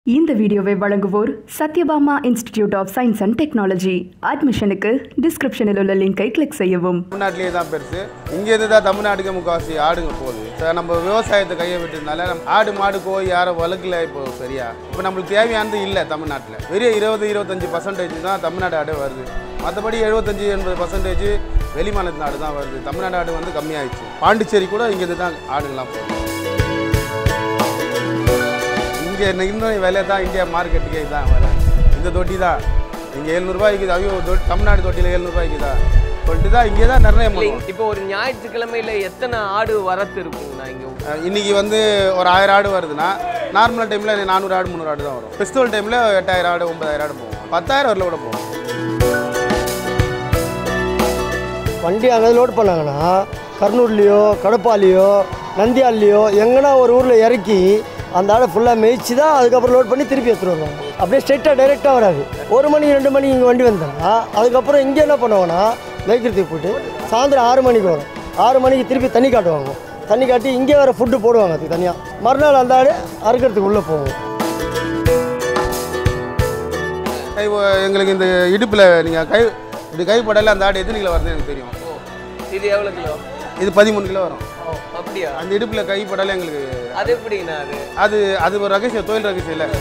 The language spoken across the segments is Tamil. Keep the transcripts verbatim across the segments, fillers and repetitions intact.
இந்த வீடியோவை வழங்குவோர் Sathyabama institute of science and technology. அட்மிஷனுக்கு டிஸ்கிரிப்ஷனில் உள்ள லிங்கை கிளிக் செய்யவும். தமிழ்நாட்டிலே தான் பெருசு. இங்கேருந்து தான் தமிழ்நாட்டுக்கு முக்கால்வாசி ஆடுங்க போகுது. நம்ம விவசாயத்தை கையை விட்டதுனால நம்ம ஆடு மாடு கோழி யாரும் வளர்க்கல. இப்போ சரியா இப்போ நம்மளுக்கு தேவையானது இல்லை. தமிழ்நாட்டில் வெறும் இருபது இருபத்தஞ்சி பர்சன்டேஜ் தான் தமிழ்நாடு ஆடு வருது. மற்றபடி எழுபத்தஞ்சி எண்பது பர்சன்டேஜ் வெளி மாநிலத்து நாடு தான் வருது. தமிழ்நாடு ஆடு வந்து கம்மியாகிடுச்சு. பாண்டிச்சேரி கூட இங்கேருந்து தான் ஆடுங்களாம் போகுது. இங்கே இன்னும் விலை தான் இந்தியா மார்க்கெட்டுக்கே தான் வர. இந்த தொட்டி தான் இங்கே எழுநூறுபாய்க்கு தான். ஐயோ தமிழ்நாடு தொட்டியில் எழுநூறுபாய்க்கு தான் சொல்லிட்டு தான் இங்கே தான் நிர்ணயம் பண்ணுவோம். இப்போ ஒரு ஞாயிற்றுக்கிழமையில் எத்தனை ஆடு வரத்து இருக்குங்கண்ணா? இங்கே இன்றைக்கி வந்து ஒரு ஆயிரம் ஆடு வருதுன்னா நார்மல் டைமில் நானூறு ஆடு முந்நூறு ஆடு தான் வரும். ஃபெஸ்டிவல் டைமில் எட்டாயிரம் ஆடு ஒன்பதாயிரம் ஆடு போகும். பத்தாயிரம் வரல கூட போகும். வண்டி அங்கே லோட் பண்ணாங்கன்னா கர்னூர்லேயோ கடப்பாலையோ நந்தியால்லையோ எங்கன்னா ஒரு ஊரில் இறக்கி அந்த ஆடை ஃபுல்லாக மேய்ச்சி தான் அதுக்கப்புறம் லோட் பண்ணி திருப்பி எடுத்துகிட்டு வருவாங்க. அப்படியே ஸ்ட்ரெயிட்டாக டைரெக்டாக வராது. ஒரு மணி ரெண்டு மணி இங்கே வண்டி வந்தாங்கன்னா அதுக்கப்புறம் இங்கே என்ன பண்ணுவாங்கன்னா மேய்க்கிறதுக்கு போய்ட்டு சாயந்தரம் ஆறு மணிக்கு வரும். ஆறு மணிக்கு திருப்பி தண்ணி காட்டுவாங்க. தண்ணி காட்டி இங்கே வேறு ஃபுட்டு போடுவாங்க. அதுக்கு தனியாக மறுநாள் அந்த ஆடு அறுக்கிறதுக்கு உள்ளே போவோம். கை எங்களுக்கு இந்த இடுப்பில் நீங்கள் கை இப்படி கைப்படலை அந்த ஆடு எத்தனை கிலோ வருதுன்னு எனக்கு தெரியும். இது எவ்வளோ கிலோ? இது பதிமூணு கிலோ வரும். அப்படியா? அந்த இடுப்பில் கைப்படலை எங்களுக்கு அது எப்படிங்கண்ணா? அது அது அது ஒரு ரகசியம், தொழில் ரகசியம் இல்லை.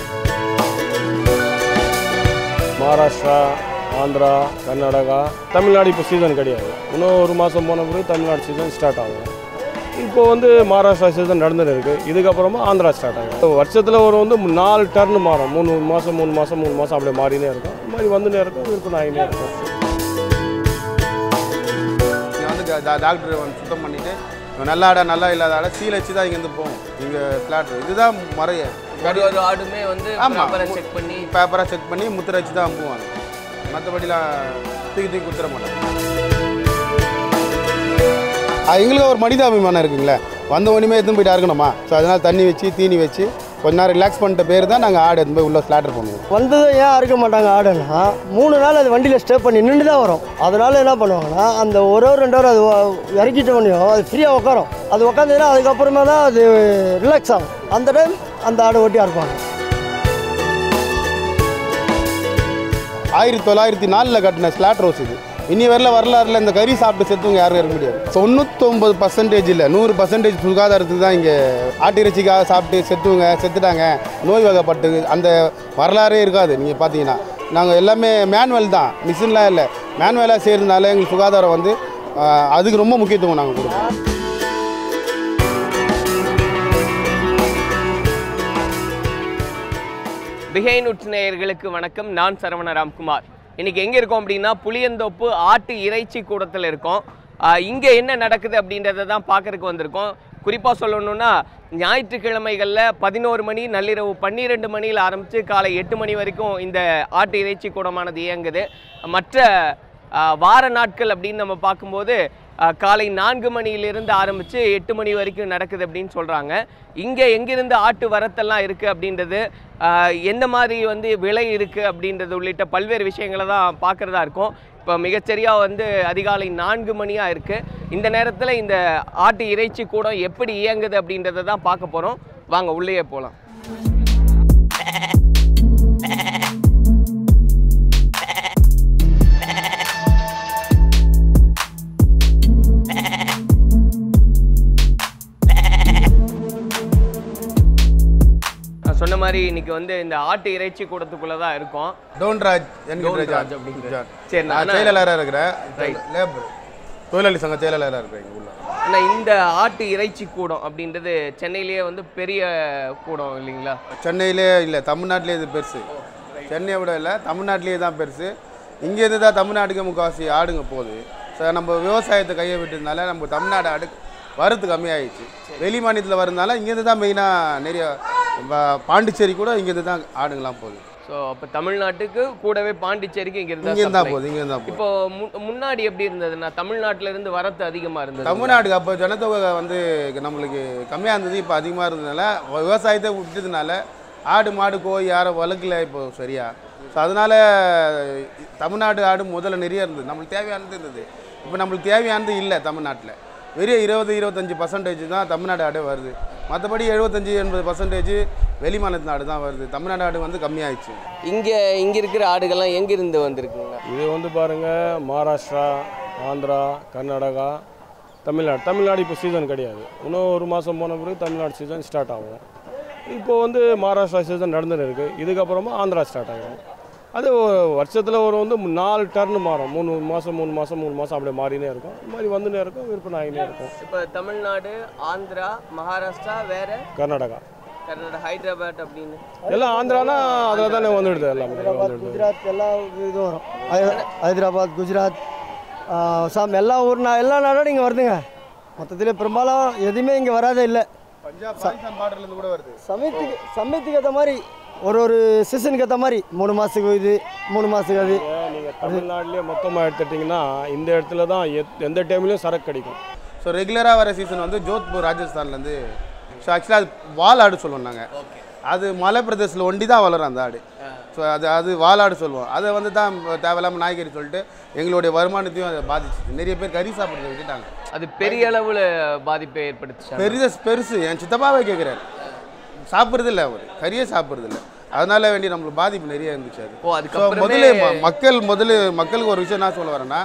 மகாராஷ்டிரா, ஆந்திரா, கர்நாடகா, தமிழ்நாடு இப்போ சீசன் கிடையாது. இன்னும் ஒரு மாதம் போன பிறகு தமிழ்நாடு சீசன் ஸ்டார்ட் ஆகும். இப்போ வந்து மகாராஷ்டிரா சீசன் நடந்துட்டு இருக்குது. இதுக்கப்புறமா ஆந்திரா ஸ்டார்ட் ஆகும். வருஷத்தில் ஒரு வந்து நாலு டர்னு மாறும். மூணு மாதம் மூணு மாதம் மூணு மாதம் அப்படியே மாறினே இருக்கும். இது மாதிரி வந்துனே இருக்கும். விற்பனை ஆகினே இருக்கும். இங்கே வந்து டாக்டர் வந்து சுத்தம் பண்ணிவிட்டு நல்லா ஆடா நல்லா இல்லாத ஆடை சீல் வச்சு தான் இங்கேருந்து போகும். இங்கே ஃப்ளாட் இதுதான் முறைய ஒரு ஆடுமே வந்து ஆமாம் செக் பண்ணி பேப்பராக செக் பண்ணி முத்திரை வச்சு தான் அனுப்புவாங்க. மற்றபடிலாம் தூக்கி தூக்கி குத்துற மாட்டாங்க. எங்களுக்கு ஒரு மனிதாபிமானம் இருக்குங்களே. வந்த ஒன்றுமே எடுத்துன்னு போயிட்டு இருக்கணுமா? ஸோ அதனால் தண்ணி வச்சு தீனி வச்சு கொஞ்ச நேரம் ரிலாக்ஸ் பண்ணிட்ட பேர் தான் நாங்கள் ஆடு எடுத்து போய் உள்ள ஸ்லாட்டர் பண்ணுவோம். வந்ததை ஏன் அறுக்க மாட்டாங்க ஆடுன்னா மூணு நாள் அது வண்டியில் ஸ்டே பண்ணி நின்று தான் வரும். அதனால் என்ன பண்ணுவாங்கன்னா அந்த ஒரு ஒரு ரெண்டு ஹவர் அது இறக்கிட்ட பண்ணியும் அது ஃப்ரீயாக உட்காரும். அது உட்காந்துன்னா அதுக்கப்புறமா தான் அது ரிலாக்ஸ் ஆகும். அந்த டைம் அந்த ஆடை ஓட்டி அறுப்பாங்க. ஆயிரத்தி தொள்ளாயிரத்தி நாலில் கட்டின ஸ்லாட் ரோஸ் இது. இனி வரல வரலாறுல இந்த கறி சாப்பிட்டு செத்துவங்க யாரும் இருக்க முடியாது. தொண்ணூத்தொம்பது பர்சன்டேஜ் இல்லை நூறு பர்சன்டேஜ் சுகாதாரத்துக்கு தான் இங்கே ஆட்டிறைச்சிக்காக சாப்பிட்டு செத்துவங்க செத்துட்டாங்க நோய் வகைப்பட்டு அந்த வரலாறே இருக்காது. நீங்கள் பார்த்தீங்கன்னா நாங்கள் எல்லாமே மேனுவல் தான், மிஷின்லாம் இல்லை. மேனுவலாக செய்கிறதுனால எங்களுக்கு சுகாதாரம் வந்து அதுக்கு ரொம்ப முக்கியத்துவம் நாங்கள் கொடுப்போம். பிஹைண்ட்வுட்ஸ் நேயர்களுக்கு வணக்கம். நான் சரவண ராம்குமார். இன்றைக்கி எங்கே இருக்கோம் அப்படின்னா புளியந்தோப்பு ஆட்டு இறைச்சி கூடத்தில் இருக்கோம். இங்கே என்ன நடக்குது அப்படின்றத தான் பார்க்குறதுக்கு வந்திருக்கோம். குறிப்பாக சொல்லணுன்னா ஞாயிற்றுக்கிழமைகளில் பதினோரு மணி நள்ளிரவு பன்னிரெண்டு மணியில் ஆரம்பித்து காலை எட்டு மணி வரைக்கும் இந்த ஆட்டு இறைச்சி கூடமானது இயங்குது. மற்ற வார நாட்கள் அப்படின்னு நம்ம பார்க்கும்போது காலை நான்கு மணியிலிருந்து ஆரம்பித்து எட்டு மணி வரைக்கும் நடக்குது அப்படின்னு சொல்கிறாங்க. இங்கே எங்கிருந்து ஆட்டு வரத்தெல்லாம் இருக்குது அப்படின்றது, எந்த மாதிரி வந்து விலை இருக்குது அப்படின்றது உள்ளிட்ட பல்வேறு விஷயங்களை தான் பார்க்குறதா இருக்கும். இப்போ மிகச்சரியாக வந்து அதிகாலை நான்கு மணியாக இருக்குது. இந்த நேரத்தில் இந்த ஆட்டு இறைச்சி கூடம் எப்படி இயங்குது அப்படின்றத தான் பார்க்க போகிறோம். வாங்க உள்ளே போகலாம். சொன்ன மாதிரி இன்னைக்கு வந்து இந்த ஆட்டு இறைச்சி கூடத்துக்குள்ள தான் இருக்கும். டோன்ராஜ் என்கிற அப்படிங்கிற சரி நான் செயலாளராக இருக்கிறேன். லேபர் தொழிலாளி சங்க செயலாளராக இருக்கிறேன் எங்கள் ஊரில். ஆனால் இந்த ஆட்டு இறைச்சி கூடம் அப்படின்றது சென்னையிலேயே வந்து பெரிய கூடம் இல்லைங்களா? சென்னையிலே இல்லை, தமிழ்நாட்டிலே இது பெருசு. சென்னையை விட இல்லை, தமிழ்நாட்டிலே தான் பெருசு. இங்கேருந்து தான் தமிழ்நாட்டுக்கு முக்கால்வாசி ஆடுங்க போகுது. ஸோ நம்ம விவசாயத்தை கையை விட்டதுனால நம்ம தமிழ்நாடு ஆடு வரத்து கம்மியாகிடுச்சு. வெளி மாநிலத்தில் வரதுனால இங்கேருந்து தான் மெயினாக நிறைய பாண்டிச்சேரி கூட இங்கேருந்து தான் ஆடுங்களாம் போகுது. ஸோ அப்போ தமிழ்நாட்டுக்கு கூடவே பாண்டிச்சேரிக்கு இங்கே இங்கே தான் போகுது. இங்கே தான் இப்போ முன்னாடி எப்படி இருந்ததுன்னா தமிழ்நாட்டிலேருந்து வரத்து அதிகமாக இருந்தது. தமிழ்நாட்டுக்கு அப்போ ஜனத்தொகை வந்து நம்மளுக்கு கம்மியாக இருந்தது. இப்போ அதிகமாக இருந்ததுனால விவசாயத்தை விட்டதுனால ஆடு மாடு கோழி யாரும் வளர்க்கல இப்போ சரியா. ஸோ அதனால் தமிழ்நாடு ஆடு முதல்ல நிறைய இருந்தது. நம்மளுக்கு தேவையானது இருந்தது. இப்போ நம்மளுக்கு தேவையானது இல்லை. தமிழ்நாட்டில் வெறும் இருபது இருபத்தஞ்சி பர்சன்டேஜ் தான் தமிழ்நாடு ஆடே வருது. மற்றபடி எழுபத்தஞ்சி எண்பது பர்சன்டேஜ் வெளி மாநிலத்து ஆடு தான் வருது. தமிழ்நாடு ஆடு வந்து கம்மியாயிடுச்சு. இங்கே இங்கே இருக்கிற ஆடுகள்லாம் எங்கேருந்து வந்திருக்குங்க? இது வந்து பாருங்கள், மகாராஷ்டிரா, ஆந்திரா, கர்நாடகா, தமிழ்நாடு. தமிழ்நாடு இப்போ சீசன் கிடையாது. இன்னும் ஒரு மாதம் போன பிறகு தமிழ்நாடு சீசன் ஸ்டார்ட் ஆகும். இப்போ வந்து மகாராஷ்டிரா சீசன் நடந்துன்னு இருக்குது. இதுக்கப்புறமா ஆந்திரா ஸ்டார்ட் ஆகும். அது வருஷத்தில் ஒரு வந்து நாலு டர்னு மாறும். மூணு மாதம் மூணு மாதம் மூணு மாதம் அப்படியே மாறினே இருக்கும். இது மாதிரி வந்துனே இருக்கும், விற்பனை ஆகினே இருக்கும். இப்போ தமிழ்நாடு, ஆந்திரா, மகாராஷ்டிரா, வேறு கர்நாடகா, கர்நாடகா, ஹைதராபாத் அப்படின்னு எல்லாம் ஆந்திரானா அதில் தானே வந்துடுது. எல்லாமே வந்துடுது. குஜராத் எல்லா இதுவும் வரும். ஹைதராபாத், குஜராத், சாம் எல்லா ஊர் நான் எல்லா நாடும் இங்கே வருதுங்க. மொத்தத்தில் பெரும்பாலும் எதுவுமே இங்கே வராதே இல்லை. பஞ்சாப் பாகிஸ்தான் பார்டர்லேருந்து கூட வருது. சமயத்துக்கு சமயத்துக்கு ஏற்ற மாதிரி ஒரு ஒரு சீசனுக்கு ஏற்ற மாதிரி மூணு மாதத்துக்கு இது மூணு மாதத்துக்கு அது. நீங்கள் தமிழ்நாட்டிலே மொத்தமாக எடுத்துட்டிங்கன்னா இந்த இடத்துல தான் எந்த டைம்லேயும் சரக்கு கிடைக்கும். ஸோ ரெகுலராக வர சீசன் வந்து ஜோத்பூர் ராஜஸ்தான்லேருந்து. ஸோ ஆக்சுவலாக அது வால் ஆடு சொல்லுவோம் நாங்கள். அது மலை பிரதேசத்தில் ஒண்டி தான் வளரும் அந்த ஆடு. ஸோ அது அது வாலாடு சொல்லுவோம். அதை வந்து தான் தேவையில்லாமல் நாய்கறி சொல்லிட்டு எங்களுடைய வருமானத்தையும் அதை பாதிச்சிச்சு. நிறைய பேர் கறி சாப்பிட்றத விட்டுட்டாங்க. அது பெரிய அளவில் பாதிப்பை ஏற்படுத்துச்சு. பெரிய பெருசு என் சித்தப்பாவே கேட்குறாரு, சாப்பிட்றது இல்லை அவர், கறியே சாப்பிட்றது இல்லை. அதனால வேண்டி நம்மளுக்கு பாதிப்பு நிறைய இருந்துச்சு. அது ஓ அதுக்கு முதல்ல மக்கள் முதல்ல மக்களுக்கு ஒரு விஷயம் என்ன சொல்ல வரேன்னா,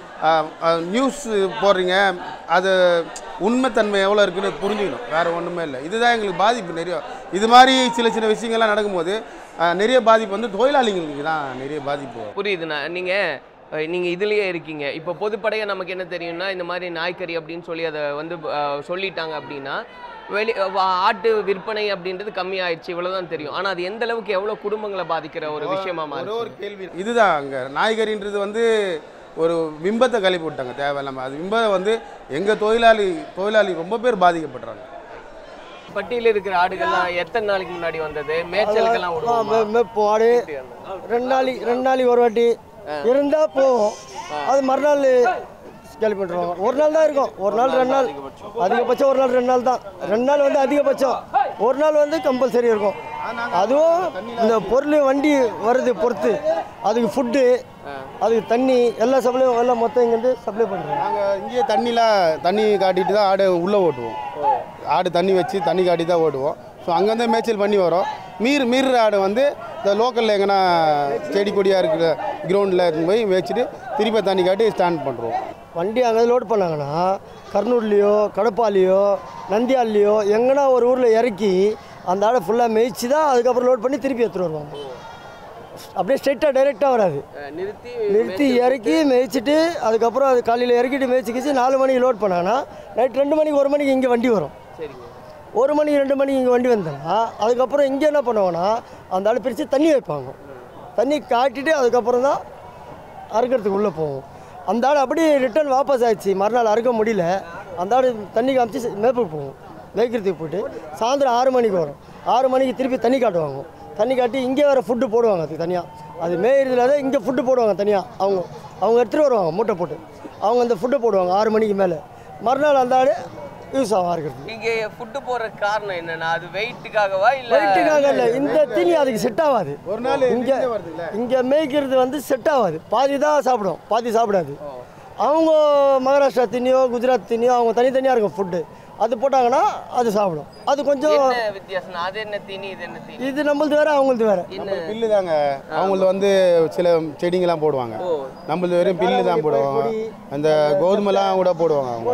நியூஸ் போடுறீங்க, அது உண்மைத்தன்மை எவ்வளோ இருக்குன்னு புரிஞ்சுக்கணும். வேறு ஒன்றுமே இல்லை. இதுதான் எங்களுக்கு பாதிப்பு நிறைய. இது மாதிரி சில சின்ன விஷயங்கள்லாம் நடக்கும்போது நிறைய பாதிப்பு வந்து தொழிலாளிகளுக்கு தான் நிறைய பாதிப்பு. புரியுதுண்ணா. நீங்கள் நீங்கள் இதுலேயே இருக்கீங்க. இப்போ பொதுப்படையாக நமக்கு என்ன தெரியும்னா, இந்த மாதிரி நாய்க்கறி அப்படின்னு சொல்லி அதை வந்து சொல்லிட்டாங்க அப்படின்னா வெளி ஆட்டு விற்பனை அப்படின்றது கம்மியாயிடுச்சு, இவ்வளோதான் தெரியும். ஆனால் அது எந்த அளவுக்கு எவ்வளோ குடும்பங்களை பாதிக்கிற ஒரு விஷயமா மாறி. ஒரு கேள்வி இதுதான், அங்கே நாய்கறின்றது வந்து ஒரு பிம்பத்தை கழிப்பு விட்டாங்க தேவையில்லாமல். அது பிம்பத்தை வந்து எங்கள் தொழிலாளி தொழிலாளி ரொம்ப பேர் பாதிக்கப்படுறாங்க. பட்டியலில் இருக்கிற ஆடுகள்லாம் எத்தனை நாளைக்கு முன்னாடி வந்தது? மேய்ச்சலுக்கெல்லாம் மேய்ப்போம். ஆடு ரெண்டு நாளைக்கு ரெண்டு நாளைக்கு ஒரு வாட்டி இருந்தால் போவோம். அது மறுநாள் கேள்வி பண்ணுறோம். ஒரு நாள் தான் இருக்கும். ஒரு நாள் ரெண்டு நாள் அதிகபட்சம். ஒரு நாள் ரெண்டு நாள் தான். ரெண்டு நாள் வந்து அதிகபட்சம். ஒரு நாள் வந்து கம்பல்சரி இருக்கும். அதுவும் இந்த பொருள் வண்டி வருது பொறுத்து அதுக்கு ஃபுட்டு, அதுக்கு தண்ணி, எல்லா சப்ளையும் எல்லாம் மொத்தம் இங்கேருந்து சப்ளை பண்ணுறோம். நாங்கள் இங்கேயே தண்ணிலாம் தண்ணி காட்டிட்டு தான் ஆடு உள்ளே ஓட்டுவோம். ஆடு தண்ணி வச்சு தண்ணி காட்டி தான் ஓட்டுவோம். ஸோ அங்கேருந்து மேய்ச்சல் பண்ணி வரோம். மீர் மீறுற ஆடு வந்து இந்த லோக்கலில் எங்கன்னா செடி கொடியாக இருக்கிற கிரவுண்டில் எடுத்து போய் மேய்ச்சிட்டு திருப்பி தண்ணி காட்டி ஸ்டாண்ட் பண்ணுறோம். வண்டி அங்கே லோட் பண்ணாங்கன்னா கர்னூர்லேயோ கடப்பாலையோ நந்தியால்லையோ எங்கன்னா ஒரு ஊரில் இறக்கி அந்த ஆடை ஃபுல்லாக மேய்ச்சி தான் அதுக்கப்புறம் லோட் பண்ணி திருப்பி எடுத்துகிட்டு வருவாங்க. அப்படியே ஸ்ட்ரெயிட்டாக டைரெக்டாக வராது. நிறுத்தி நிறுத்தி இறக்கி மேய்ச்சிட்டு அதுக்கப்புறம் அது காலையில் இறக்கிட்டு மேய்ச்சிக்கிச்சு நாலு மணிக்கு லோட் பண்ணாங்கன்னா நைட் ரெண்டு மணிக்கு ஒரு மணிக்கு இங்கே வண்டி வரும். சரிங்க. ஒரு மணிக்கு ரெண்டு மணிக்கு இங்கே வண்டி வந்தோன்னா அதுக்கப்புறம் இங்கே என்ன பண்ணுவாங்கன்னா அந்த ஆள் பிரித்து தண்ணி வைப்பாங்க. தண்ணி காட்டிட்டு அதுக்கப்புறம் தான் அறுக்கிறதுக்கு உள்ளே போவோம். அந்த ஆள் அப்படியே ரிட்டர்ன் வாபஸ் ஆயிடுச்சு. மறுநாள் அறுக்க முடியல. அந்த ஆள் தண்ணி காமிச்சு மேய்ப்புக்கு போவோம். மேய்க்கிறதுக்கு போய்ட்டு சாயந்தரம் ஆறு மணிக்கு வரும். ஆறு மணிக்கு திருப்பி தண்ணி காட்டுவாங்க. தண்ணி காட்டி இங்கே வேறு ஃபுட்டு போடுவாங்க. அதுக்கு தனியாக அது மேய்கிறதுல தான் இங்கே ஃபுட்டு போடுவாங்க தனியாக. அவங்க அவங்க எடுத்துகிட்டு வருவாங்க மூட்டை போட்டு. அவங்க அந்த ஃபுட்டை போடுவாங்க ஆறு மணிக்கு மேலே. மறுநாள் அந்த ஆள் யூஸ் ஆகும் அறுக்கிறது. இங்கே ஃபுட்டு போடுற காரணம் என்னன்னா, அது வெயிட்டுக்காகவா இல்லை? வெயிட்டுக்காக இல்லை. இந்த தீனி அதுக்கு செட் ஆகாது. ஒரு நாள் இங்கே இங்கே மேய்க்கிறது வந்து செட் ஆகாது. பாதி தான் சாப்பிடும், பாதி சாப்பிடாது. அவங்க மகாராஷ்டிரா தீனியோ குஜராத் தீனியோ அவங்க தனித்தனியாக இருக்கும் ஃபுட்டு. அது போட்டாங்கன்னா அது சாப்பிடும். அது கொஞ்சம் வித்தியாசம். அது என்ன தீனி, இது என்ன தீனி? இது நம்மளது வேறு அவங்களது வேறு. பில்லு தாங்க. அவங்களது வந்து சில செடிங்கெல்லாம் போடுவாங்க. நம்மளது வெறும் பில்லு தான் போடுவாங்க. அந்த கோதுமைலாம் கூட போடுவாங்க அவங்க.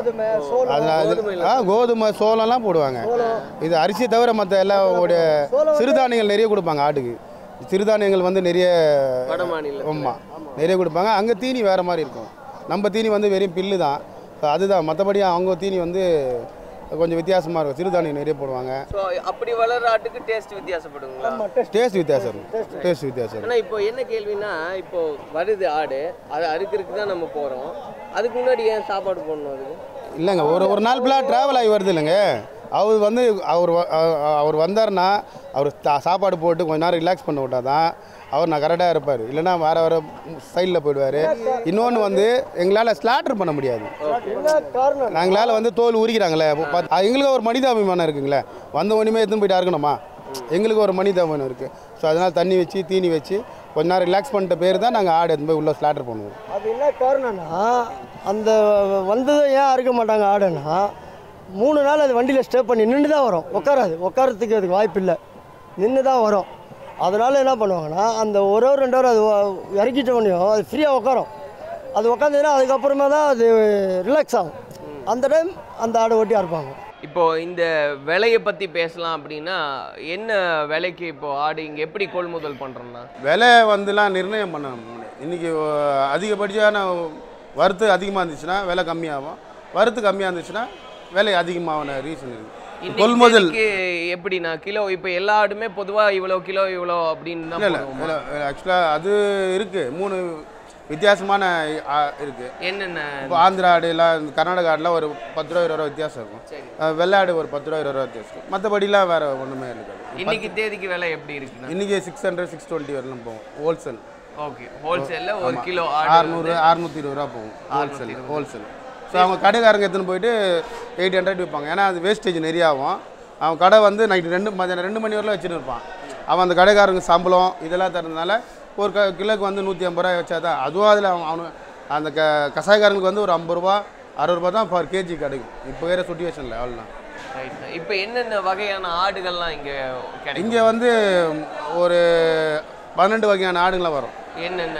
அதனால கோதுமை சோளம்லாம் போடுவாங்க. இது அரிசி தவிர மற்ற எல்லாம் அவங்களுடைய சிறுதானியங்கள் நிறைய கொடுப்பாங்க ஆட்டுக்கு. சிறுதானியங்கள் வந்து நிறைய ஆமாம் நிறைய கொடுப்பாங்க. அங்கே தீனி வேறு மாதிரி இருக்கும். நம்ம தீனி வந்து வெறும் பில்லு தான். அதுதான். மற்றபடி அவங்க தீனி வந்து கொஞ்சம் வித்தியாசமாக இருக்கும். சிறுதானியம் நிறைய போடுவாங்க. ஸோ அப்படி வளர்ற ஆட்டுக்கு டேஸ்ட் வித்தியாசப்படுங்களா? டேஸ்ட் வித்தியாசம் இருக்கும். டேஸ்ட் வித்தியாசம். ஆனால் இப்போ என்ன கேள்வினா, இப்போ வருது ஆடு, அதை அறுக்கிறதுக்கு தான் நம்ம போகிறோம். அதுக்கு முன்னாடி ஏன் சாப்பாடு போடணும்? அதுக்கு இல்லைங்க. ஒரு ஒரு நாள் ஃபுல்லாக ட்ராவல் ஆகி வருது இல்லைங்க. அவர் வந்து அவர் அவர் வந்தார்னா அவர் சாப்பாடு போட்டு கொஞ்ச நேரம் ரிலாக்ஸ் பண்ண விட்டா தான் அவர் நான் கரெக்டாக இருப்பார். இல்லைன்னா வேறு வேறு சைடில் போயிடுவார். இன்னொன்று வந்து எங்களால் ஸ்லாட்டர் பண்ண முடியாது. நாங்களால் வந்து தோல் உரிக்கிறாங்களே எங்களுக்கு ஒரு மனிதாபிமானம் இருக்குங்களே. வந்த ஒன்றுமே எடுத்துன்னு போயிட்டு இருக்கணுமா? எங்களுக்கு ஒரு மனிதாபிமானம் இருக்குது. ஸோ அதனால் தண்ணி வச்சு தீனி வச்சு கொஞ்ச நேரம் ரிலாக்ஸ் பண்ணிட்ட பேர் தான் நாங்கள் ஆடு எடுத்து போய் உள்ளே ஸ்லாட்டர் பண்ணுவோம். அது என்ன காரணம்னா, அந்த வந்ததும் ஏன் அறுக்க மாட்டாங்க ஆடுன்னா, மூணு நாள் அது வண்டியில் ஸ்டே பண்ணி நின்று தான் வரும். உட்காராது. உட்காரத்துக்கு அதுக்கு வாய்ப்பு இல்லை. நின்று தான் வரும். அதனால் என்ன பண்ணுவாங்கன்னா அந்த ஒரு ஹவர் ரெண்டு ஹவர் அது இறக்கிட்ட உடனேயும் அது ஃப்ரீயாக உட்காரும். அது உட்காந்துன்னா அதுக்கப்புறமா தான் அது ரிலாக்ஸ் ஆகும். அந்த டைம் அந்த ஆடை ஓட்டி அறுப்பாங்க. இப்போது இந்த விலையை பற்றி பேசலாம் அப்படின்னா என்ன விலைக்கு இப்போது ஆடு இங்கே எப்படி கொள்முதல் பண்ணுறோம்னா? விலை வந்துலாம் நிர்ணயம் பண்ண இன்றைக்கி அதிகபட்சமான வறுத்து அதிகமாக இருந்துச்சுன்னா விலை கம்மியாகும், வறுத்து கம்மியாக இருந்துச்சுன்னா விலை அதிகமாகன ரீசன் இருக்குது. கொள்முதல் எப்படின்னா கிலோ இப்போ எல்லா ஆடுமே பொதுவாக இவ்வளோ கிலோ இவ்வளோ அப்படின்னு தான் இல்லை இல்லை ஆக்சுவலாக அது இருக்குது. மூணு வித்தியாசமான இருக்குது. என்னென்ன இப்போ ஆந்திரா ஆடுலாம் கர்நாடகா ஆடுலாம் ஒரு பத்து ரூபா இருபது ரூபா வித்தியாசம் இருக்கும். வெள்ளாடு ஒரு பத்து ரூபா இருபது ரூபா வித்தியாசம் இருக்கும். மற்றபடிலாம் வேறு ஒன்றுமே இருக்காது. இன்னைக்கு தேதிக்கு விலை எப்படி இருக்குன்னா இன்றைக்கி சிக்ஸ் ஹண்ட்ரட் சிக்ஸ் டுவெண்ட்டி வரலாம் போகும் ஹோல்சேல். ஓகே, ஹோல்சேலில் ஒரு கிலோ அறுநூறு அறுநூற்றி இருபது ரூபா போகும் ஹோல்சேல் ஹோல்சேல். ஸோ அவங்க கடைக்காரங்க எடுத்துன்னு போயிட்டு எயிட் ஹண்ட்ரட் விற்பாங்க. ஏன்னா அது வேஸ்டேஜ் நிறைய ஆகும். அவன் கடை வந்து நைட்டு ரெண்டு மதியானம் ரெண்டு மணி வரலாம் வச்சுன்னு இருப்பான். அவன் அந்த கடைக்காரங்க சம்பளம் இதெல்லாம் தரதுனால ஒரு க கிலோக்கு வந்து நூற்றி ஐம்பது ரூபா வச்சா தான் அதுவும் அதில் அவன் அவனு அந்த க கசாயக்காரங்களுக்கு வந்து ஒரு ஐம்பது ரூபா அறுபது ரூபா தான் பர் கேஜி கிடைக்கும் இப்போ வேறு சுச்சுவேஷனில் அவ்வளோதான். இப்போ என்னென்ன வகையான ஆடுகள்லாம் இங்கே இங்கே வந்து ஒரு பன்னெண்டு வகையான ஆடுங்களாம் வரும். என்னென்ன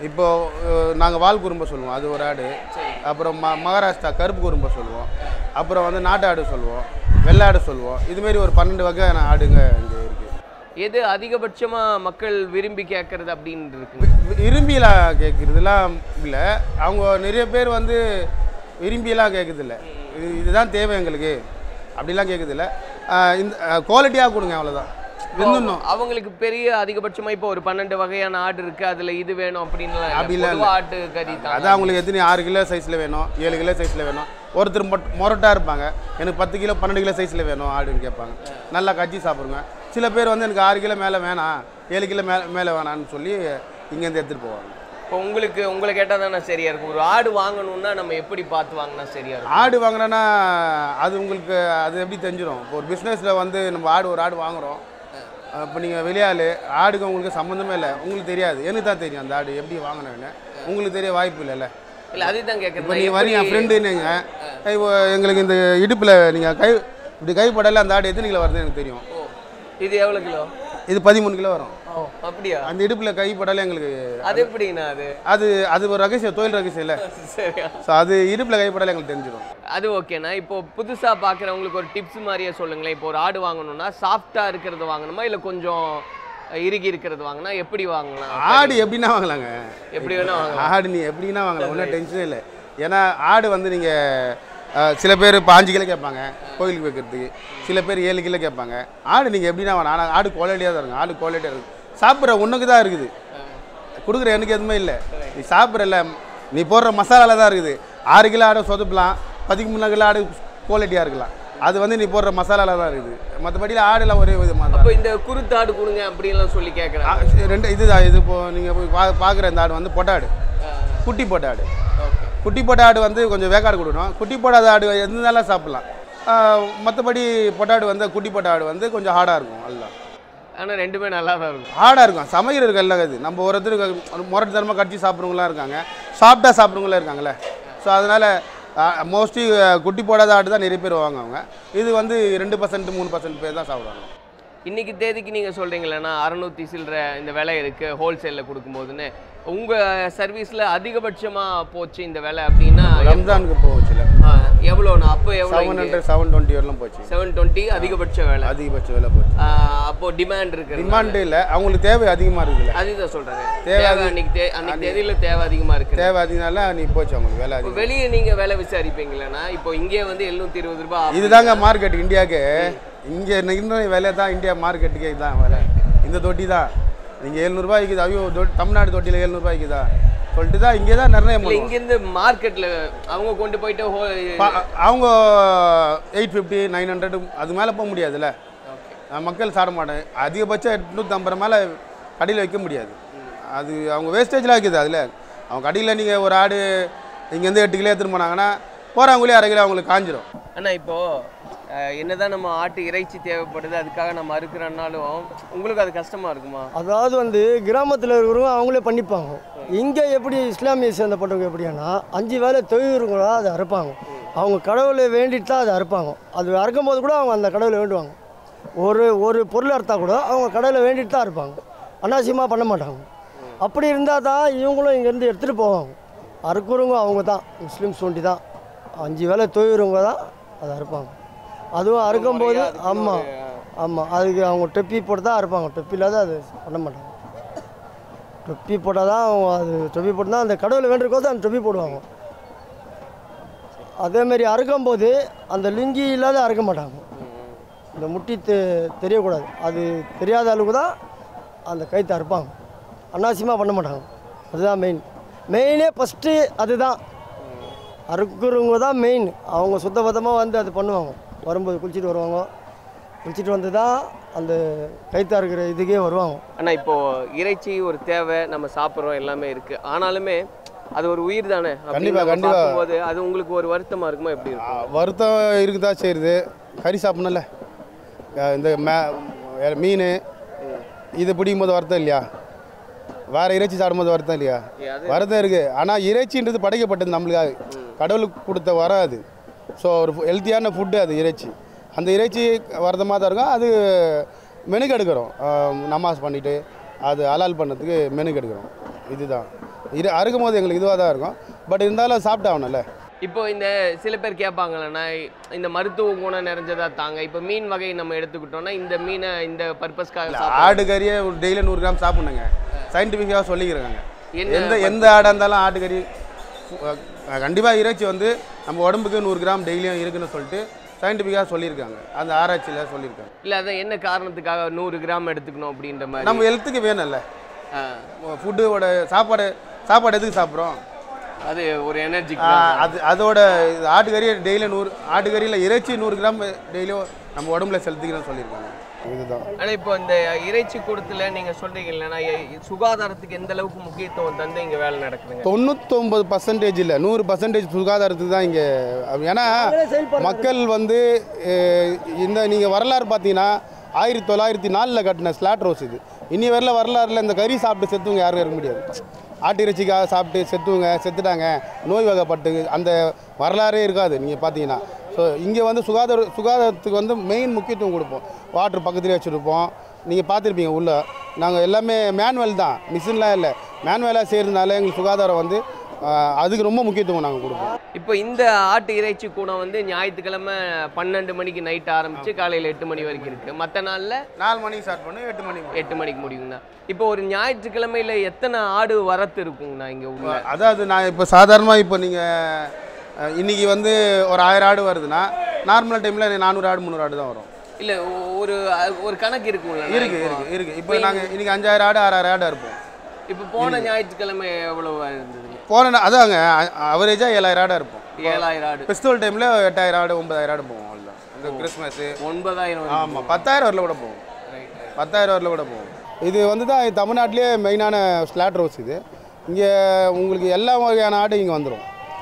இப்போது நாங்கள் வால் குறும்பை சொல்லுவோம், அது ஒரு ஆடு. அப்புறம் ம மகாராஷ்டிரா கருப்பு குறும்பை சொல்லுவோம். அப்புறம் வந்து நாட்டு ஆடு சொல்லுவோம், வெள்ளாடு சொல்லுவோம். இதுமாரி ஒரு பன்னெண்டு வகையான ஆடுங்க இங்கே இருக்குது. எது அதிகபட்சமாக மக்கள் விரும்பி கேட்குறது அப்படின்னு இருக்கு? விரும்பியெல்லாம் கேட்குறதுலாம் இல்லை. அவங்க நிறைய பேர் வந்து விரும்பியெல்லாம் கேட்குறதில்ல. இது இதுதான் தேவை எங்களுக்கு அப்படிலாம் கேட்குறதில்ல. இந்த குவாலிட்டியாக கொடுங்க அவ்வளோதான். விருந்தணும் அவங்களுக்கு பெரிய அதிகபட்சமாக இப்போ ஒரு பன்னெண்டு வகையான ஆடு இருக்குது, அதில் இது வேணும் அப்படின்னு அப்படிலாம் ஆட்டு கறி தான். அதான் அவங்களுக்கு எத்தனை ஆறு கிலோ சைஸில் வேணும், ஏழு கிலோ சைஸில் வேணும். ஒருத்தர் மொட் மொரட்டாக இருப்பாங்க, எனக்கு பத்து கிலோ பன்னெண்டு கிலோ சைஸில் வேணும் ஆடுன்னு கேட்பாங்க. நல்லா கச்சி சாப்பிடுங்க. சில பேர் வந்து எனக்கு ஆறு கிலோ மேலே வேணாம், ஏழு கிலோ மேலே மேலே வேணான்னு சொல்லி இங்கேருந்து எடுத்துகிட்டு போவாங்க. இப்போ உங்களுக்கு உங்களை கேட்டால் தானே சரியாக இருக்கும். ஒரு ஆடு வாங்கணுன்னா நம்ம எப்படி பார்த்து வாங்கினா சரியாக இருக்கும்? ஆடு வாங்கினோன்னா அது உங்களுக்கு அது எப்படி தெரிஞ்சிடும். இப்போ ஒரு பிஸ்னஸில் வந்து நம்ம ஆடு ஒரு ஆடு வாங்குகிறோம். இப்போ நீங்கள் வெளியாள் ஆடுக்கு உங்களுக்கு சம்மந்தமே இல்லை, உங்களுக்கு தெரியாது. எனக்கு தான் தெரியும் அந்த ஆடு எப்படி வாங்கினேன்னு. உங்களுக்கு தெரிய வாய்ப்பு இல்லைல்ல. இல்லை அதே தான் கேட்குறேன். இப்போ நீங்கள் வரீங்க என் ஃப்ரெண்டுன்னுங்க, இப்போ எங்களுக்கு இந்த இடுப்பில் நீங்கள் கை இப்படி கைப்படலை அந்த ஆடு எத்தனை கிலோ வருதுன்னு எனக்கு தெரியும். இது எவ்வளோ கிலோ? இது பதிமூணு கிலோ வரும். அப்படியா? அந்த இடுப்பில் கைப்படலை எங்களுக்கு அது எப்படின்னா அது அது அது ஒரு ரகசியம், தொழில் ரகசியம் இல்லை. சரியா? ஸோ அது இடுப்பில் கைப்படலை எங்களுக்கு தெரிஞ்சிடும். அது ஓகேண்ணா. இப்போ புதுசாக பார்க்குறவங்களுக்கு ஒரு டிப்ஸ் மாதிரியே சொல்லுங்களேன். இப்போ ஒரு ஆடு வாங்கணும்னா சாஃப்டாக இருக்கிறது வாங்கணுமா இல்லை கொஞ்சம் இறுகி இருக்கிறது வாங்கினா எப்படி வாங்கலாம்? ஆடு எப்படின்னா வாங்கலாங்க, எப்படி வேணா வாங்கலாம். ஆடு நீ எப்படின்னா வாங்கலாம், ஒன்றும் டென்ஷனே இல்லை. ஏன்னா ஆடு வந்து நீங்கள் சில பேர் இப்போ அஞ்சு கிலோ கேட்பாங்க கோயிலுக்கு வைக்கிறதுக்கு, சில பேர் ஏழு கிலோ கேட்பாங்க. ஆடு நீங்கள் எப்படின்னா வேணாம், ஆனால் ஆடு குவாலிட்டியாக தான் இருக்கும். ஆடு குவாலிட்டியாக இருக்குது. சாப்பிட்ற ஒன்றுக்கு தான் இருக்குது, கொடுக்குற எனக்கு எதுவுமே இல்லை. நீ சாப்பிட்றல நீ போடுற மசாலாவில் தான் இருக்குது. ஆறு கிலோ ஆடு சொதப்பலாம், பதிமூணு கிலோ ஆடு குவாலிட்டியாக இருக்கலாம். அது வந்து நீ போடுற மசாலாவில் தான் இருக்குது. மற்றபடியில் ஆடுலாம் ஒரே விதமாக தான். இப்போ இந்த குருத்து ஆடு கொடுங்க அப்படின்லாம் சொல்லி கேட்குறேன். ரெண்டு இதுதான். இது இப்போது நீங்கள் போய் பா பார்க்குற இந்த ஆடு வந்து பொட்டாடு, குட்டி பொட்டாடு. குட்டி போட்ட ஆடு வந்து கொஞ்சம் வேக்காடு கொடுக்கணும். குட்டி போடாத ஆடு எதுனாலும் சாப்பிட்லாம். மற்றபடி பொட்டாடு வந்து குட்டி போட்ட ஆடு வந்து கொஞ்சம் ஹார்டாக இருக்கும். அதுதான். ஆனால் ரெண்டுமே நல்லா தான் இருக்கும். ஹார்டாக இருக்கும். சமைக்கிறது எல்லாம் இது நம்ம ஒருத்தருக்கு முரட்டு தரமாக கடிச்சு சாப்பிட்றவங்களாம் இருக்காங்க, சாஃப்டாக சாப்பிட்றவங்களாம் இருக்காங்களே. ஸோ அதனால் மோஸ்ட்லி குட்டி போடாத ஆடு தான் நிறைய பேர் வாங்குவாங்க. இது வந்து ரெண்டு பர்சன்ட் மூணு பர்சன்ட் பேர் தான் சாப்பிடுவாங்க. இன்றைக்கி தேதிக்கு நீங்கள் சொல்கிறீங்களேண்ணா அறநூற்றி சில்லற இந்த விலை இருக்குது ஹோல்சேலில் கொடுக்கும்போதுன்னு, உங்கள் சர்வீஸில் அதிகபட்சமாக போச்சு இந்த விலை அப்படின்னா ரம்ஜானுக்கு போச்சுல எவ்வளோண்ணா? அப்போ எவ்வளோ? செவன் ஹண்ட்ரட் செவன் டுவெண்ட்டி வரலாம் போச்சு. செவன் டுவெண்ட்டி அதிகபட்ச விலை. அதிகபட்ச விலை போச்சு. அப்போது டிமாண்ட் இருக்குது. டிமாண்டு இல்லை, அவங்களுக்கு தேவை அதிகமாக இருக்குல்ல. அதுதான் சொல்கிறேன். தேவை அன்றைக்கி தே அன்றைக்கி தேதியில் தேவை அதிகமாக இருக்குது. தேவை அதிகனால நீ போச்சு அவங்களுக்கு விலை அதிகம். வெளியே நீங்கள் விலை விசாரிப்பீங்களேண்ணா? இப்போ இங்கே வந்து எழுநூற்றி இருபது ரூபா இதுதாங்க மார்க்கெட் இந்தியாவுக்கு. இங்கே இன்னும் விலை தான் இந்தியா மார்க்கெட்டுக்கே இதுதான் விலை. இந்த தொட்டி தான் நீங்கள் எழுநூறுபா விற்குது. ஐயோ தமிழ்நாடு தொட்டியில் எழுநூறுபா விற்குதா சொல்லிட்டு தான் இங்கே தான் நிர்ணயம் பண்ணுவோம். இங்கேருந்து மார்க்கெட்டில் அவங்க கொண்டு போயிட்டு அவங்க எயிட் ஃபிஃப்டி நைன் ஹண்ட்ரட் அது மேலே போக முடியாதுல்ல. மக்கள் சாப்பிட மாட்டேன். அதிகபட்சம் எட்நூற்றம்பது மேலே கடையில் வைக்க முடியாது. அது அவங்க வேஸ்டேஜில் வைக்குது. அதில் அவங்க கடையில் நீங்கள் ஒரு ஆடு இங்கேருந்து எட்டு கிலோ எடுத்துகிட்டு போனாங்கன்னா போகிறவங்களே அரை கிலோ அவங்களுக்கு காஞ்சிரும். ஆனால் இப்போது என்னதான் நம்ம ஆட்டு இறைச்சி தேவைப்படுது, அதுக்காக நம்ம அறுக்கிறனாலும் உங்களுக்கு அது கஷ்டமாக இருக்குமா? அதாவது வந்து கிராமத்தில் இருக்கிறவங்க அவங்களே பண்ணிப்பாங்க. இங்கே எப்படி இஸ்லாமிய சேர்ந்தப்பட்டவங்க எப்படின்னா அஞ்சு வேலை தொழில்களா அதை அறுப்பாங்க. அவங்க கடவுளை வேண்டிட்டு தான் அதை அறுப்பாங்க. அது அறுக்கும் போது கூட அவங்க அந்த கடவுளை வேண்டுவாங்க. ஒரு ஒரு பொருள் அறுத்தா கூட அவங்க கடையில் வேண்டிட்டு தான் இருப்பாங்க, அனாவசியமாக பண்ண மாட்டாங்க. அப்படி இருந்தால் தான் இவங்களும் இங்கேருந்து எடுத்துகிட்டு போவாங்க. அறுக்குறவங்க அவங்க தான், முஸ்லீம்ஸ் ஒண்டி தான், அஞ்சு வேலை தொழிறவங்க தான் அதை அறுப்பாங்க. அதுவும் அறுக்கும்போது ஆமாம் ஆமாம் அதுக்கு அவங்க டொப்பி போட்டு தான் அறுப்பாங்க, டொப்பி இல்லாத அது பண்ண மாட்டாங்க. டொப்பி போட்டால் தான் அவங்க அது டொப்பி போட்டு தான் அந்த கடவுளை வேண்டிருக்கோது அந்த டொப்பி போடுவாங்க. அதேமாரி அறுக்கும்போது அந்த லுங்கி இல்லாத அறுக்க மாட்டாங்க. இந்த முட்டி தெ தெரியக்கூடாது, அது தெரியாத அளவுக்கு தான் அந்த கைத்தை அறுப்பாங்க, அனாவசியமாக பண்ண மாட்டாங்க. அதுதான் மெயின், மெயினே ஃபஸ்ட்டு அதுதான். அறுக்குறவங்க தான் மெயின். அவங்க சுத்தபத்தமாக வந்து அது பண்ணுவாங்க, வரும்போது குளிச்சுட்டு வருவாங்க, குளிச்சுட்டு வந்து தான் அந்த கைத்தா இருக்கிற இதுக்கே வருவாங்க. ஆனால் இப்போது இறைச்சி ஒரு தேவை, நம்ம சாப்பிட்றோம், எல்லாமே இருக்குது. ஆனாலுமே அது ஒரு உயிர் தானே. கண்டிப்பாக கண்டிப்பாக போது அது உங்களுக்கு ஒரு வருத்தமாக இருக்குமா? எப்படி இருக்கும்? வருத்தம் இருக்குதா செய்யுது. கறி சாப்பிட்ணும்ல, இந்த மே மீன் இது பிடிக்கும் போது வருத்தம் இல்லையா? வேறு இறைச்சி சாப்பிடும்போது வருத்தம் இல்லையா? வருத்தம் இருக்குது. ஆனால் இறைச்சின்றது படைக்கப்பட்டது நம்மளுக்காக, கடவுளுக்கு கொடுத்த வராது. ஸோ ஒரு ஹெல்த்தியான ஃபுட்டு அது இறைச்சி. அந்த இறைச்சி வருத்தமாக தான் இருக்கும். அது மெனுக்கு எடுக்கிறோம், நமாஸ் பண்ணிவிட்டு அது ஹலால் பண்ணுறதுக்கு மெனுக்கு எடுக்கிறோம். இதுதான் இது அறுக்கும் போது எங்களுக்கு இதுவாக தான் இருக்கும். பட் இருந்தாலும் சாப்பிட்டு ஆகணும்ல. இப்போ இந்த சில பேர் கேட்பாங்களேண்ணா, இந்த மருத்துவ குணம் நிறைஞ்சதாக தாங்க, இப்போ மீன் வகை நம்ம எடுத்துக்கிட்டோம்னா இந்த மீனை இந்த பர்பஸ்க்காக ஆடு கறியை ஒரு டெய்லி நூறு கிராம் சாப்பிட்ணுங்க, சயின்டிஃபிக்காக சொல்லிக்கிறாங்க. எந்த எந்த ஆடாக இருந்தாலும் ஆட்டுக்கறி கண்டிப்பாக இறைச்சி வந்து நம்ம உடம்புக்கு நூறு கிராம் டெய்லியும் இருக்குன்னு சொல்லிட்டு சயின்டிஃபிக்காக சொல்லியிருக்காங்க, அந்த ஆராய்ச்சியில் சொல்லியிருக்காங்க. இல்லை அதை என்ன காரணத்துக்காக நூறு கிராம் எடுத்துக்கணும் அப்படின்ற மாதிரி? நம்ம ஹெல்த்துக்கு வேணும்ல, ஃபுட்டோட சாப்பாடு சாப்பாடு எதுக்கு சாப்பிட்றோம்? அது ஒரு எனர்ஜி. அது அதோட ஆட்டுக்கறியை டெய்லியும் நூறு ஆட்டுக்கறியில் இறைச்சி நூறு கிராம் டெய்லியும் நம்ம உடம்புல செலுத்திக்கணும்னு சொல்லியிருக்காங்க. இதுதான். ஆனால் இப்போ இந்த இறைச்சி கூடத்தில் நீங்கள் சொல்கிறீங்க இல்லைன்னா, சுகாதாரத்துக்கு எந்த அளவுக்கு முக்கியத்துவம் தந்து இங்கே வேலை நடக்குதுங்க? தொண்ணூத்தொம்பது பர்சன்டேஜ் இல்லை, நூறு பர்சன்டேஜ் சுகாதாரத்துக்கு தான் இங்கே. ஏன்னா மக்கள் வந்து இந்த நீங்கள் வரலாறு பார்த்தீங்கன்னா ஆயிரத்தி தொள்ளாயிரத்தி நாலில் கட்டின ஸ்லாட் ரோஸ் இது. இன்னி வரல வரலாறுல இந்த கறி சாப்பிட்டு செத்துவங்க யாரும் இருக்க முடியாது. ஆட்டு இறைச்சிக்காக சாப்பிட்டு செத்துவங்க செத்துட்டாங்க, நோய் வகைப்பட்டு அந்த வரலாறே இருக்காது நீங்கள் பார்த்தீங்கன்னா. ஸோ இங்கே வந்து சுகாதார சுகாதாரத்துக்கு வந்து மெயின் முக்கியத்துவம் கொடுப்போம். வாட்டர் பக்கத்துலேயே வச்சுருப்போம். நீங்கள் பார்த்துருப்பீங்க உள்ளே நாங்கள் எல்லாமே மேனுவல் தான், மிஷின்லாம் இல்லை, மேனுவலாக செய்கிறதுனால எங்களுக்கு சுகாதாரம் வந்து அதுக்கு ரொம்ப முக்கியத்துவம் நாங்கள் கொடுப்போம். இப்போ இந்த ஆட்டு இறைச்சி கூட வந்து ஞாயிற்றுக்கிழமை பன்னெண்டு மணிக்கு நைட் ஆரம்பித்து காலையில் எட்டு மணி வரைக்கும் இருக்குது. மற்ற நாளில் நாலு மணிக்கு ஸ்டார்ட் பண்ணி எட்டு மணிக்கு எட்டு மணிக்கு முடியுங்கண்ணா. இப்போ ஒரு ஞாயிற்றுக்கிழமையில் எத்தனை ஆடு வரத்து இருக்குங்கண்ணா இங்கே உள்ள? அதாவது நான் இப்போ சாதாரணமாக இப்போ நீங்கள் இன்றைக்கி வந்து ஒரு ஆயிரம் ஆடு வருதுன்னா நார்மல் டைமில் நானூறு ஆடு முந்நூறு ஆடு தான் வரும். இல்லை ஒரு ஒரு கணக்கு இருக்குங்களா? இருக்குது இருக்குது இருக்குது இப்போ நாங்கள் இன்றைக்கி அஞ்சாயிரம் ஆடு ஆறாயிரம் ஆடு இருப்போம். இப்போ போன ஞாயிற்றுக்கிழமை எவ்வளோ இருந்தது? போன அதாங்க அவரேஜாக ஏழாயிரம் ஆடாக இருப்போம். ஏழாயிரம் ஆடு. ஃபெஸ்டிவல் டைமில் எட்டாயிரம் ஆடு ஒன்பதாயிரம் ஆடு போவோம். அவ்வளோதான். இந்த கிறிஸ்மஸ் ஒன்பதாயிரம். ஆமாம், பத்தாயிரம் வரல கூட போவோம். பத்தாயிரம் வரல கூட போவோம். இது வந்து தான் தமிழ்நாட்டிலே மெயினான ஸ்லாட் ரோஸ் இது. இங்கே உங்களுக்கு எல்லா வகையான ஆடு இங்கே வந்துடும்.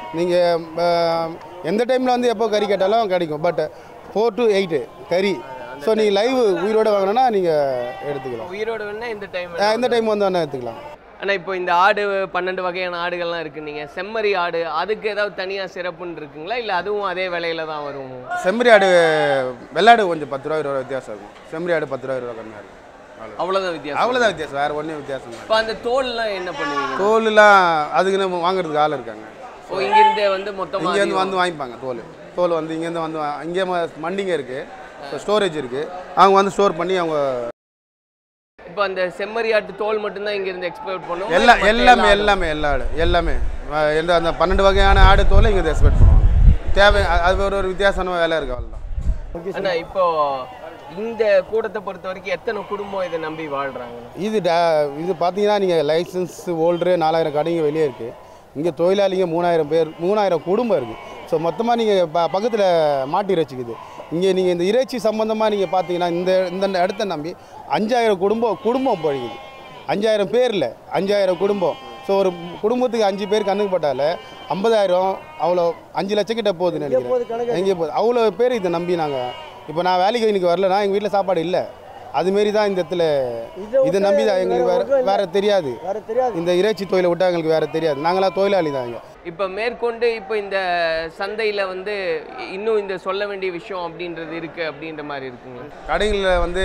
நீங்கள் எந்த டைமில் வந்து எப்போ கறி கேட்டாலும் கிடைக்கும். பட் ஃபோர் டு எயிட்டு கறி. ஸோ நீங்கள் லைவ் உயிரோடு வாங்கினோன்னா நீங்கள் எடுத்துக்கலாம். உயிரோடு வேணால் இந்த டைம் இந்த டைம் வந்து வேணால் எடுத்துக்கலாம். ஆனால் இப்போ இந்த ஆடு பன்னெண்டு வகையான ஆடுகள்லாம் இருக்குது. நீங்கள் செம்மறி ஆடு அதுக்கு ஏதாவது தனியாக சிறப்புன்னு இருக்குங்களா, இல்லை அதுவும் அதே விலையில தான் வரும்? செம்மறி ஆடு வெள்ளாடு கொஞ்சம் பத்து ரூபா இருபது ரூபா வித்தியாசம் இருக்கும். செம்மறி ஆடு பத்து ரூபா இருபது ரூபா கம்மியாக இருக்கும். அவ்வளோதான் வித்தியாசம். அவ்வளோதான் வித்தியாசம், வேறு ஒன்றும் வித்தியாசம். இப்போ அந்த தோல்லாம் என்ன பண்ணுவீங்க? தோல்லாம் அதுக்கு நம்ம வாங்குறதுக்கு ஆள் இருக்காங்க. ஸோ இங்கேருந்தே வந்து மொத்தமாக இங்கேருந்து வந்து வாங்கிப்பாங்க. தோல் தோல் வந்து இங்கேருந்து வந்து இங்கே மண்டிங்க இருக்குது, ஸ்டோரேஜ் இருக்குது, அவங்க வந்து ஸ்டோர் பண்ணி அவங்க. இப்போ அந்த செம்மறி ஆட்டு தோல் மட்டும்தான் இங்கேருந்து எக்ஸ்போர்ட் பண்ணுவோம்? எல்லாம் எல்லாமே எல்லாமே எல்லா ஆடு எல்லாமே எந்த அந்த பன்னெண்டு வகையான ஆடு தோலை இங்கே எக்ஸ்போர்ட் பண்ணுவாங்க. தேவை அது ஒரு ஒரு வித்தியாசமான வேலை இருக்குது, அவ்வளோதான். ஆனால் இப்போ இந்த கூட்டத்தை பொறுத்த வரைக்கும் எத்தனை குடும்பம் இதை நம்பி வாழ்கிறாங்க? இது இது பார்த்தீங்கன்னா நீங்கள் லைசன்ஸ் ஹோல்டரு நாலாயிரம் கடைங்க வெளியே இருக்குது. இங்கே தொழிலாளிங்க மூணாயிரம் பேர் மூணாயிரம் குடும்பம் இருக்குது. ஸோ மொத்தமாக நீங்கள் ப பக்கத்தில் மாட்டு இறைச்சிக்குது. இங்கே நீங்கள் இந்த இறைச்சி சம்மந்தமாக நீங்கள் பார்த்தீங்கன்னா இந்த இந்த இடத்த நம்பி அஞ்சாயிரம் குடும்பம் குடும்பம் பழகுது. அஞ்சாயிரம் பேர் இல்லை, அஞ்சாயிரம் குடும்பம். ஸோ ஒரு குடும்பத்துக்கு அஞ்சு பேர் கண்ணுக்கு பட்டால ஐம்பதாயிரம் அவ்வளோ அஞ்சு லட்சம் கிட்ட போகுதுன்னு நினைக்கிறேன். எங்கே போகுது அவ்வளோ பேர் இதை நம்பி. நாங்கள் இப்போ நான் வேலைக்கு இன்னைக்கு வரலன்னா எங்கள் வீட்டில் சாப்பாடு இல்லை. அதுமாரி தான் இந்த இடத்துல இதை நம்பி தான் எங்களுக்கு வேறு வேறு தெரியாது. இந்த இறைச்சி தொழிலை விட்டால் எங்களுக்கு வேறு தெரியாது. நாங்களாம் தொழிலாளி தான். இங்கே இப்போ மேற்கொண்டு இப்போ இந்த சந்தையில் வந்து இன்னும் இந்த சொல்ல வேண்டிய விஷயம் அப்படின்றது இருக்குது அப்படின்ற மாதிரி இருக்குங்க. கடைகளில் வந்து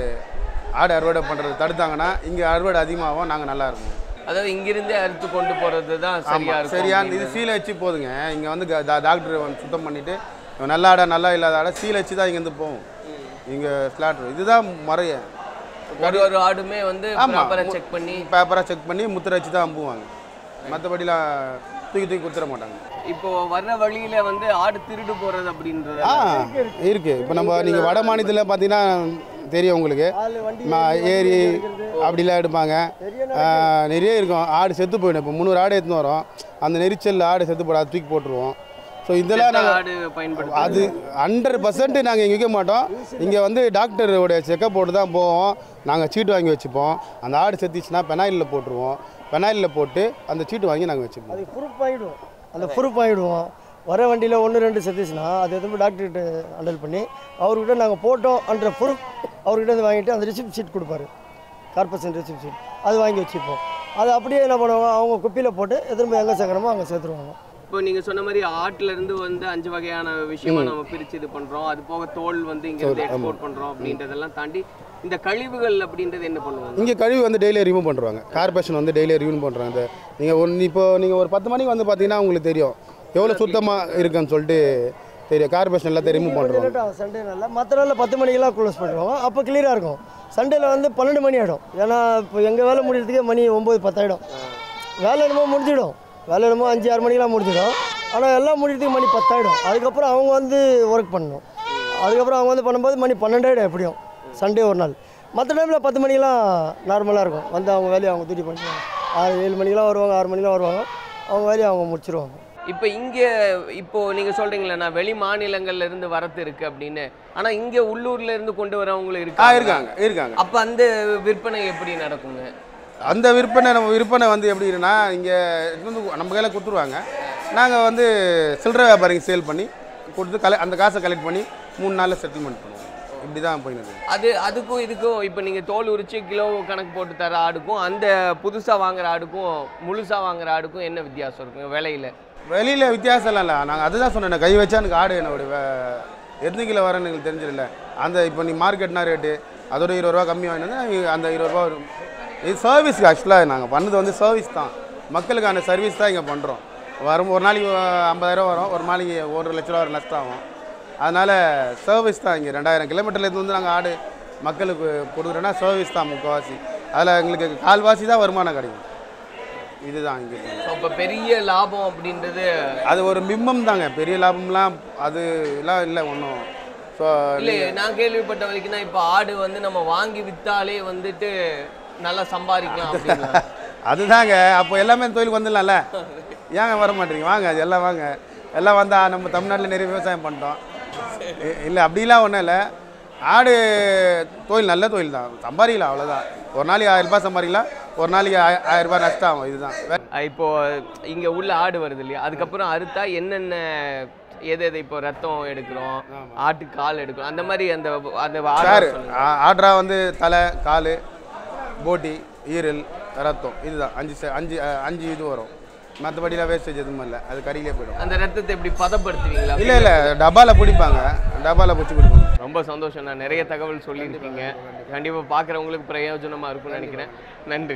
ஆடு அறுவடை பண்ணுறது தடுத்தாங்கன்னா இங்கே அறுவடை அதிகமாகும், நாங்கள் நல்லா இருக்கும். அதாவது இங்கிருந்தே அறுத்து கொண்டு போகிறது தான் சரியா இருக்கும். சரியான இது சீலை வச்சு போதுங்க. இங்கே வந்து டாக்டர் வந்து சுத்தம் பண்ணிவிட்டு நல்ல ஆடை நல்லா இல்லாத ஆடை சீலை வச்சு தான் இங்கேருந்து போகும். இங்கே ஸ்லாட்ரு இதுதான் முறைய. ஒரு ஒரு ஆடுமே வந்து பேப்பரை செக் பண்ணி பேப்பராக செக் பண்ணி முத்திரை வச்சு தான் அம்புவாங்க. மற்றபடிலாம் தூக்கி தூக்கி குத்துற மாட்டாங்க. இப்போ வர்ற வழியில் வந்து ஆடு திருடு போகிறது அப்படின்றது ஆ இருக்குது. இப்போ நம்ம நீங்கள் வட மாநிலத்தில் பார்த்தீங்கன்னா தெரியும் உங்களுக்கு, ஏரி அப்படிலாம் எடுப்பாங்க, நிறைய இருக்கும். ஆடு செத்து போயிடும். இப்போ முந்நூறு ஆடு எடுத்துன்னு வரோம், அந்த நெரிச்சல் ஆடு செத்து போட தூக்கி போட்டுருவோம். ஸோ இதெல்லாம் நாங்கள் பயன்படுத்தி அது ஹண்ட்ரட் பர்சன்ட் நாங்கள் இங்கே விற்க மாட்டோம். இங்கே வந்து டாக்டரோடைய செக்கப் போட்டு தான் போவோம். நாங்கள் சீட்டு வாங்கி வச்சுப்போம். அந்த ஆடு செத்துச்சுன்னா பெனாயிலில் போட்டுருவோம். பெனாயிலில் போட்டு அந்த சீட்டு வாங்கி நாங்கள் வச்சுப்போம். அது ப்ரூஃப் ஆகிடுவோம். அந்த ப்ரூஃப் ஆகிடுவோம். வர வண்டியில் ஒன்று ரெண்டு செத்துச்சுன்னா அது எதுவும் டாக்டர்கிட்ட ஹேண்டில் பண்ணி அவர்கிட்ட நாங்கள் போட்டோம் என்ற ப்ரூஃப் அவர்கிட்ட வந்து வாங்கிட்டு அந்த ரிசிப்ட் ஷீட் கொடுப்பாரு, கார்பரேஷன் ரிசிப்ட் ஷீட், அது வாங்கி வச்சுப்போம். அது அப்படியே என்ன பண்ணுவாங்க, அவங்க குப்பியில் போட்டு எதிர்ப்பு எங்கே சேர்க்குறோமோ அங்கே சேர்த்துருவாங்க. இப்போ நீங்கள் சொன்ன மாதிரி ஆட்டிலேருந்து வந்து அஞ்சு வகையான விஷயமா நம்ம பிரித்து இது பண்ணுறோம். அது போக தோல் வந்து இங்கேருந்து எக்ஸ்போர்ட் பண்ணுறோம் அப்படின்றதெல்லாம் தாண்டி இந்த கழிவுகள் அப்படின்றது என்ன பண்ணுவாங்க? இங்கே கழிவு வந்து டெய்லியும் ரிமூவ் பண்ணுறாங்க. கார்பரேஷன் வந்து டெய்லியும் ரிமூவ் பண்ணுறாங்க. இந்த நீங்கள் ஒன்று இப்போ நீங்கள் ஒரு பத்து மணிக்கு வந்து பார்த்தீங்கன்னா உங்களுக்கு தெரியும் எவ்வளோ சுத்தமாக இருக்குன்னு சொல்லிட்டு தெரியும். கார்பரேஷன் எல்லாத்தையும் ரிமூவ் பண்ணுறாங்க. சண்டே நல்லா மற்ற நாளில் பத்து மணிக்கெல்லாம் க்ளோஸ் பண்ணுவாங்க. அப்போ கிளியராக இருக்கும். சண்டேயில் வந்து பன்னெண்டு மணி ஆகிடும். ஏன்னா இப்போ எங்கள் வேலை முடிகிறதுக்கே மணி ஒம்பது பத்தாயிடும். வேலை என்னமோ முடிஞ்சிடும். வேலை என்னமோ அஞ்சு ஆறு மணிக்கெலாம் முடிஞ்சிடும். ஆனால் எல்லாம் முடிகிறதுக்கு மணி பத்தாயிடும். அதுக்கப்புறம் அவங்க வந்து ஒர்க் பண்ணணும். அதுக்கப்புறம் அவங்க வந்து பண்ணும்போது மணி பன்னெண்டாயிடும் எப்படியும் சண்டே ஒரு நாள். மற்ற டைமில் பத்து மணிக்கெலாம் நார்மலாக இருக்கும். வந்து அவங்க வேலையை அவங்க தூட்டி பண்ணுவாங்க. ஆறு ஏழு மணிக்கெலாம் வருவாங்க, ஆறு மணிக்கெலாம் வருவாங்க. அவங்க வேலையை அவங்க முடிச்சிருவாங்க. இப்போ இங்கே இப்போது நீங்கள் சொல்கிறீங்களே நான் வெளி மாநிலங்கள்ல இருந்து வரத்து இருக்குது அப்படின்னு, ஆனால் இங்கே உள்ளூரில் இருந்து கொண்டு வரவங்களும் இருக்கு இருக்காங்க இருக்காங்க அப்போ அந்த விற்பனை எப்படி நடக்குங்க? அந்த விற்பனை நம்ம விற்பனை வந்து எப்படின்னா இங்கே வந்து நம்ம கையில் கொடுத்துருவாங்க. நாங்கள் வந்து சில்லறை வியாபாரிக்கு சேல் பண்ணி கொடுத்து கலை அந்த காசை கலெக்ட் பண்ணி மூணு நாளில் செட்டில்மெண்ட் பண்ணுவோம். இப்படி தான் போயிடுது. அது அதுக்கும் இதுக்கும் இப்போ நீங்கள் தோல் உரிச்சு கிலோ கணக்கு போட்டு தர ஆடுக்கும் அந்த புதுசாக வாங்குற ஆடுக்கும் முழுசாக வாங்குற ஆடுக்கும் என்ன வித்தியாசம் இருக்குங்க விலையில்? வெளியில் வித்தியாசம்லாம் இல்லை. நாங்கள் அதுதான் சொன்னேன், கை வச்சா எனக்கு ஆடு என்னோட எத்தனை கிலோ வரேன்னு எங்களுக்கு தெரிஞ்சிடல. அந்த இப்போ நீ மார்க்கெட்னா ரேட்டு அதோட இருபது ரூபா கம்மி வாங்கினது அந்த இருபது ரூபா வரும். இது சர்வீஸ்க்கு ஆக்சுவலாக நாங்கள் பண்ணது வந்து சர்வீஸ் தான், மக்களுக்கான சர்வீஸ் தான் இங்கே பண்ணுறோம். வரும் ஒரு நாளைக்கு ஐம்பதாயிரம் வரும், ஒரு நாளைக்கு ஒரு லட்ச ரூபா ஒரு நஷ்டம் ஆகும். அதனால் சர்வீஸ் தான். இங்கே ரெண்டாயிரம் கிலோமீட்டர்லேருந்து வந்து நாங்கள் ஆடு மக்களுக்கு கொடுக்குறோன்னா சர்வீஸ் தான் முக்கால்வாசி. அதில் எங்களுக்கு கால்வாசி தான் வருமானம் கிடைக்கும். இதுதான் இங்கே. இப்போ பெரிய லாபம் அப்படின்றது அது ஒரு மிம்மம் தாங்க. பெரிய லாபம்லாம் அது எல்லாம் இல்லை ஒன்றும். ஸோ இல்லை நான் கேள்விப்பட்ட வரைக்கும்னா இப்போ ஆடு வந்து நம்ம வாங்கி விற்றாலே வந்துட்டு நல்லா சம்பாதிக்கலாம் அப்படின்னா அதுதாங்க. அப்போ எல்லாமே தொழிலுக்கு வந்துடலாம்ல. ஏங்க வர மாட்டேங்க? வாங்க, அது எல்லாம் வாங்க. எல்லாம் வந்தால் நம்ம தமிழ்நாட்டில் நிறைய விவசாயம் பண்ணிட்டோம். இல்லை அப்படிலாம் ஒன்றும் இல்லை. ஆடு தொழில் நல்ல தொழில் தான், சம்பாதிக்கலாம் அவ்வளோதான். ஒரு நாளைக்கு ஆயிரம் ரூபாய் சம்பாதிக்கலாம், ஒரு நாளைக்கு ஆயிரம் ரூபாய் நஷ்டம் ஆகும். இதுதான். இப்போது இங்கே உள்ள ஆடு வருது இல்லையா, அதுக்கப்புறம் அறுத்தா என்னென்ன எது எது இப்போ ரத்தம் எடுக்கிறோம், ஆட்டு கால் எடுக்கிறோம், அந்த மாதிரி அந்த அந்த ஆட்ரா வந்து தலை கால் போட்டி ஈரல் ரத்தம் இதுதான் அஞ்சு அஞ்சு அஞ்சு இது வரும். மற்றபடிலாம் வேஸ்டேஜ் எதுவும் இல்லை. அது கறியிலே போய்டும். அந்த ரத்தத்தை எப்படி பதப்படுத்துவீங்களா? இல்லை இல்லை டப்பாவில் பிடிப்பாங்க, டப்பாவில் பிடிச்சி பிடிப்பாங்க. ரொம்ப சந்தோஷம். நான் நிறைய தகவல் சொல்லியிருக்கீங்க. கண்டிப்பாக பார்க்குறவங்களுக்கு பிரயோஜனமாக இருக்கும்னு நினைக்கிறேன். நன்றி.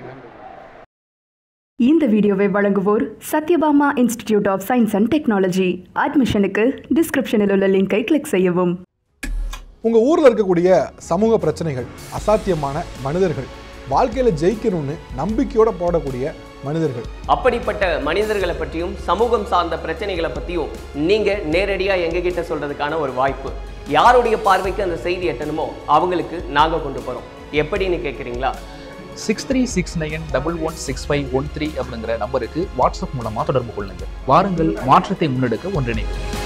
இந்த வீடியோவை வழங்குவோர் Sathyabama institute of science and technology. அட்மிஷனுக்கு டிஸ்கிரிப்ஷனில் உள்ள லிங்கை கிளிக் செய்யவும். உங்கள் ஊரில் இருக்கக்கூடிய சமூக பிரச்சனைகள், அசாத்தியமான மனிதர்கள், வாழ்க்கையில் ஜெயிக்கணும்னு நம்பிக்கையோடு போடக்கூடிய மனிதர்கள், அப்படிப்பட்ட மனிதர்களை பற்றியும் சமூகம் சார்ந்த பிரச்சனைகளை பற்றியும் நீங்கள் நேரடியாக எங்ககிட்ட சொல்கிறதுக்கான ஒரு வாய்ப்பு. யாருடைய பார்வைக்கு அந்த செய்தி எட்டணுமோ அவங்களுக்கு நாங்கள் கொண்டு போகிறோம். எப்படின்னு கேட்குறீங்களா? Six three six nine double one six five one three அப்படிங்கிற நம்பருக்கு வாட்ஸ்அப் மூலமாக தொடர்பு கொள்ளுங்கள். வாருங்கள், மாற்றத்தை முன்னெடுக்க ஒன்றிணைவோம்.